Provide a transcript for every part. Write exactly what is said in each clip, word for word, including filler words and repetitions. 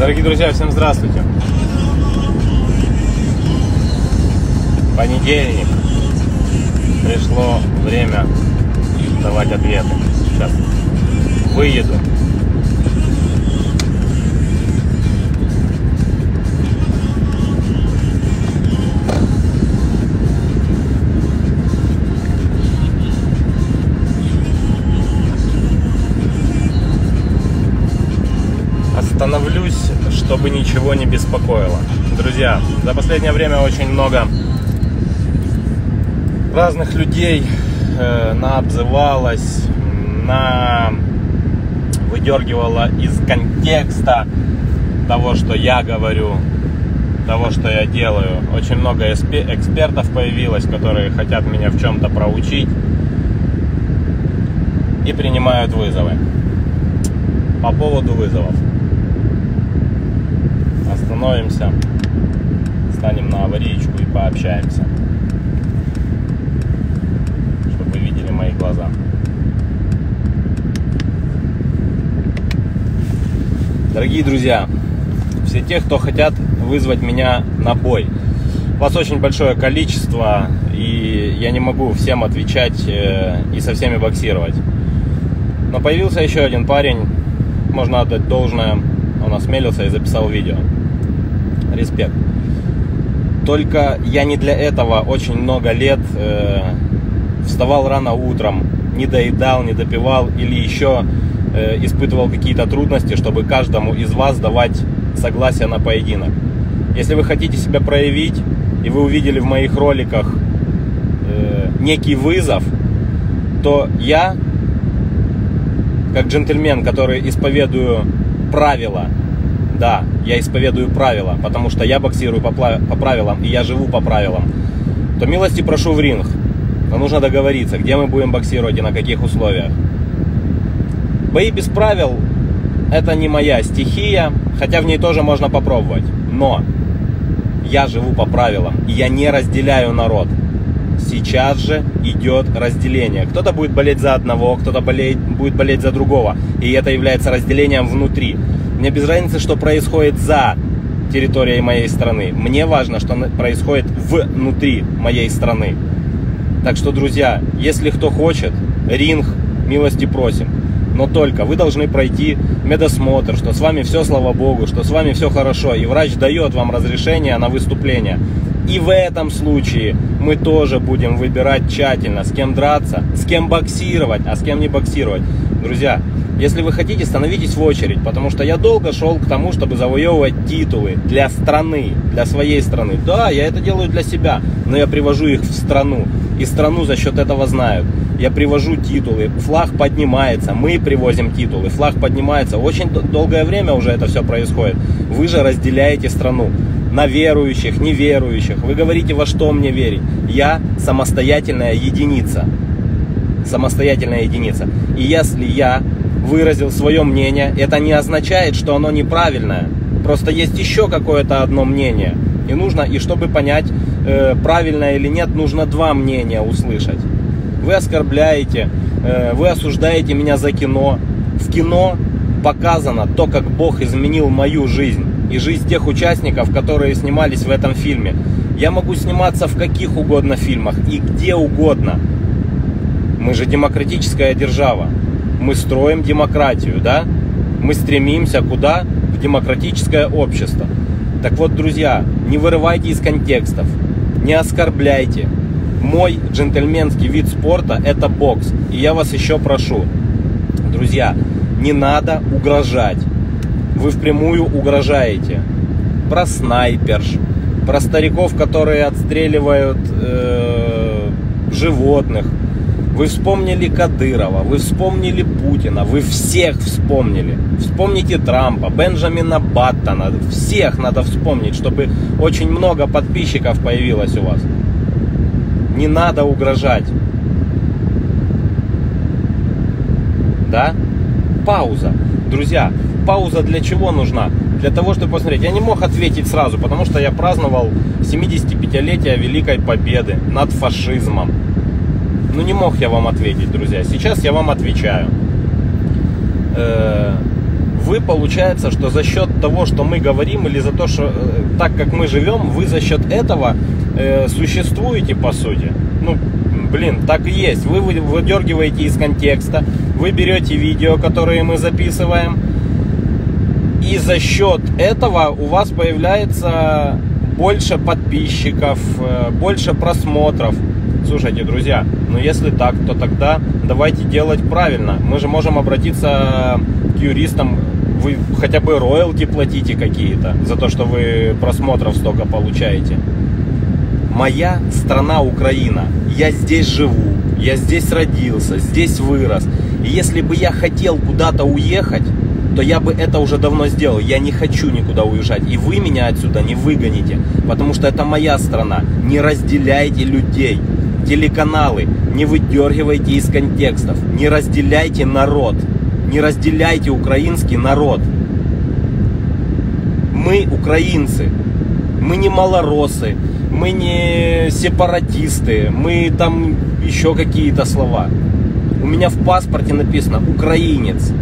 Дорогие друзья, всем здравствуйте. Понедельник. Пришло время давать ответы. Сейчас выеду. Остановлюсь, чтобы ничего не беспокоило. Друзья, за последнее время очень много разных людей э, наобзывалось, на выдергивало из контекста того, что я говорю, того, что я делаю. Очень много экспертов появилось, которые хотят меня в чем-то проучить и принимают вызовы. По поводу вызовов. Остановимся, станем на аварийку и пообщаемся, чтобы вы видели мои глаза. Дорогие друзья, все те, кто хотят вызвать меня на бой, вас очень большое количество, и я не могу всем отвечать и со всеми боксировать. Но появился еще один парень, можно отдать должное, он осмелился и записал видео. Респект. Только я не для этого очень много лет э, вставал рано утром, не доедал, не допивал или еще э, испытывал какие-то трудности, чтобы каждому из вас давать согласие на поединок. Если вы хотите себя проявить, и вы увидели в моих роликах э, некий вызов, то я, как джентльмен, который исповедую правила, да, я исповедую правила, потому что я боксирую по, по правилам, и я живу по правилам, то милости прошу в ринг. Но нужно договориться, где мы будем боксировать и на каких условиях. Бои без правил – это не моя стихия, хотя в ней тоже можно попробовать. Но я живу по правилам, и я не разделяю народ. Сейчас же идет разделение. Кто-то будет болеть за одного, кто-то болеть, будет болеть за другого. И это является разделением внутри. Мне без разницы, что происходит за территорией моей страны. Мне важно, что происходит внутри моей страны. Так что, друзья, если кто хочет, ринг, милости просим. Но только вы должны пройти медосмотр, что с вами все, слава богу, что с вами все хорошо. И врач дает вам разрешение на выступление. И в этом случае мы тоже будем выбирать тщательно, с кем драться, с кем боксировать, а с кем не боксировать. Друзья, если вы хотите, становитесь в очередь, потому что я долго шел к тому, чтобы завоевывать титулы для страны, для своей страны. Да, я это делаю для себя, но я привожу их в страну, и страну за счет этого знают. Я привожу титулы, флаг поднимается, мы привозим титулы, флаг поднимается. Очень долгое время уже это все происходит. Вы же разделяете страну на верующих, неверующих. Вы говорите, во что мне верить. Я самостоятельная единица. Самостоятельная единица. И если я выразил свое мнение, это не означает, что оно неправильное. Просто есть еще какое-то одно мнение. И нужно, и чтобы понять, э, правильное или нет, нужно два мнения услышать. Вы оскорбляете, э, вы осуждаете меня за кино. В кино показано то, как Бог изменил мою жизнь и жизнь тех участников, которые снимались в этом фильме. Я могу сниматься в каких угодно фильмах и где угодно. Мы же демократическая держава. Мы строим демократию, да? Мы стремимся куда? В демократическое общество. Так вот, друзья, не вырывайте из контекстов, не оскорбляйте. Мой джентльменский вид спорта – это бокс. И я вас еще прошу, друзья, не надо угрожать. Вы впрямую угрожаете. Про снайперш, про стариков, которые отстреливают э, животных. Вы вспомнили Кадырова, вы вспомнили Путина, вы всех вспомнили. Вспомните Трампа, Бенджамина Баттона. Всех надо вспомнить, чтобы очень много подписчиков появилось у вас. Не надо угрожать. Да? Пауза. Друзья, пауза для чего нужна? Для того, чтобы посмотреть. Я не мог ответить сразу, потому что я праздновал семидесятипятилетие Великой Победы над фашизмом. Ну не мог я вам ответить, друзья. Сейчас я вам отвечаю. вы, получается, что за счет того, что мы говорим, или за то, что так как мы живем, вы за счет этого э, существуете, по сути. Ну, блин, так и есть. Вы выдергиваете из контекста, вы берете видео, которые мы записываем, и за счет этого у вас появляется больше подписчиков, больше просмотров. Слушайте, друзья, ну если так, то тогда давайте делать правильно. Мы же можем обратиться к юристам. Вы хотя бы роялти платите какие-то за то, что вы просмотров столько получаете. Моя страна Украина. Я здесь живу, я здесь родился, здесь вырос. И если бы я хотел куда-то уехать, то я бы это уже давно сделал. Я не хочу никуда уезжать. И вы меня отсюда не выгоните, потому что это моя страна. Не разделяйте людей. Телеканалы не выдергивайте из контекстов. Не разделяйте народ. Не разделяйте украинский народ. Мы украинцы. Мы не малоросы. Мы не сепаратисты. Мы там еще какие-то слова. У меня в паспорте написано «украинец».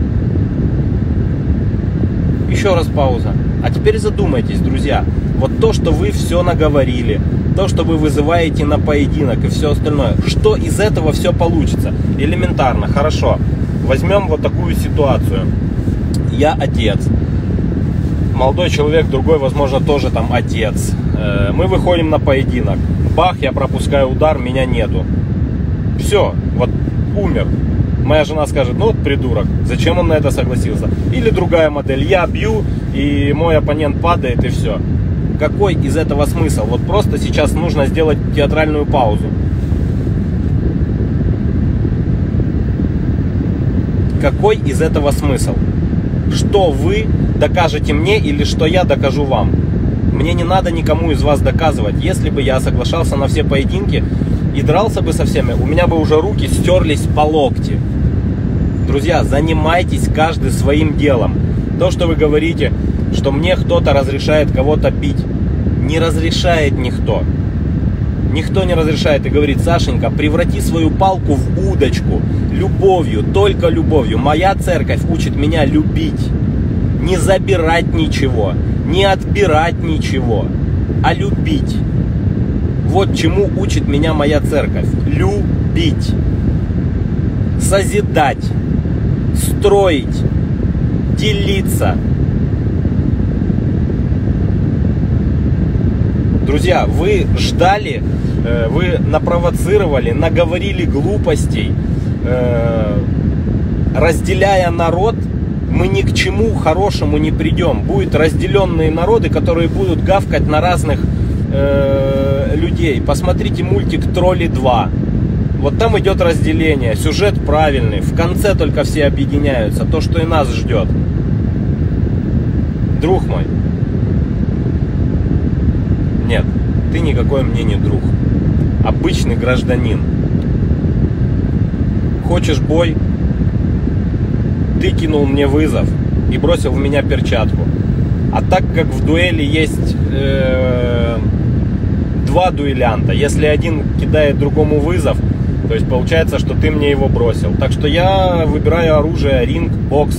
Еще раз пауза. А теперь задумайтесь, друзья. Вот то, что вы все наговорили, то, что вы вызываете на поединок и все остальное, что из этого все получится? Элементарно, хорошо. Возьмем вот такую ситуацию. Я отец. Молодой человек, другой, возможно, тоже там отец. Мы выходим на поединок. Бах, я пропускаю удар, меня нету. Все, вот умер. Моя жена скажет, ну вот придурок, зачем он на это согласился? Или другая модель, я бью, и мой оппонент падает, и все. Какой из этого смысл? Вот просто сейчас нужно сделать театральную паузу. Какой из этого смысл? Что вы докажете мне или что я докажу вам? Мне не надо никому из вас доказывать. Если бы я соглашался на все поединки и дрался бы со всеми, у меня бы уже руки стерлись по локти. Друзья, занимайтесь каждый своим делом. То, что вы говорите, что мне кто-то разрешает кого-то бить, не разрешает никто. Никто не разрешает и говорит: Сашенька, преврати свою палку в удочку. Любовью, только любовью. Моя церковь учит меня любить. Не забирать ничего, не отбирать ничего, а любить. Вот чему учит меня моя церковь. Любить. Созидать. Строить. Делиться. Друзья, вы ждали, вы напровоцировали, наговорили глупостей. Разделяя народ, мы ни к чему хорошему не придем. Будут разделенные народы, которые будут гавкать на разных э, людей. Посмотрите мультик «Тролли два». Вот там идет разделение, сюжет правильный. В конце только все объединяются. То, что и нас ждет. Друг мой. Нет, ты никакой мне не друг. Обычный гражданин. Хочешь бой? Ты кинул мне вызов и бросил в меня перчатку. А так как в дуэли есть э, два дуэлянта, если один кидает другому вызов, то есть получается, что ты мне его бросил. Так что я выбираю оружие, ринг, бокс.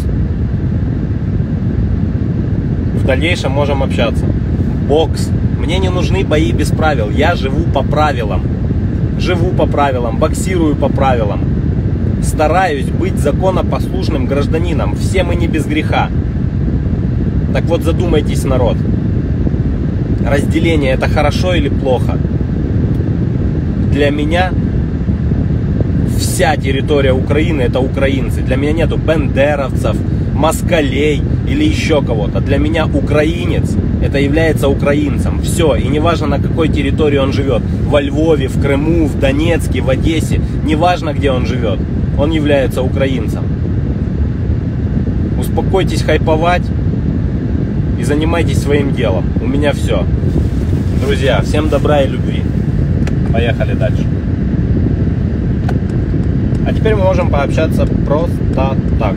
В дальнейшем можем общаться. Бокс. Мне не нужны бои без правил. Я живу по правилам. Живу по правилам, боксирую по правилам. Стараюсь быть законопослушным гражданином. Все мы не без греха. Так вот, задумайтесь, народ. Разделение — это хорошо или плохо? Для меня вся территория Украины — это украинцы. Для меня нету бендеровцев, москалей или еще кого-то. Для меня украинец — это является украинцем. Все. И неважно, на какой территории он живет. Во Львове, в Крыму, в Донецке, в Одессе. Неважно, где он живет. Он является украинцем. Успокойтесь хайповать и занимайтесь своим делом. У меня все. Друзья, всем добра и любви. Поехали дальше. А теперь мы можем пообщаться просто так.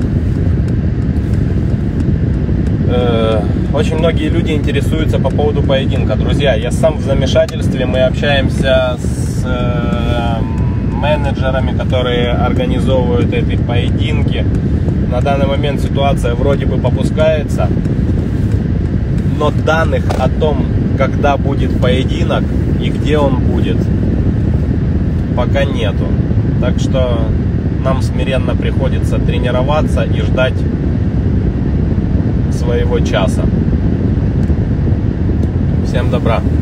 Очень многие люди интересуются по поводу поединка. Друзья, я сам в замешательстве. Мы общаемся с менеджерами, которые организовывают эти поединки. На данный момент ситуация вроде бы попускается, но данных о том, когда будет поединок и где он будет, пока нету. Так что нам смиренно приходится тренироваться и ждать своего часа. Всем добра.